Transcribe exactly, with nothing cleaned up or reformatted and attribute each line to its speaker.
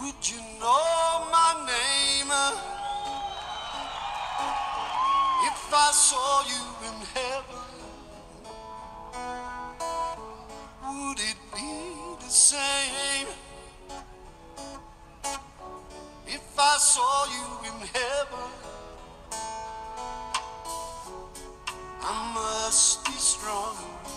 Speaker 1: Would you know my name if I saw you in heaven? Would it be the same if I saw you in heaven? I must be strong.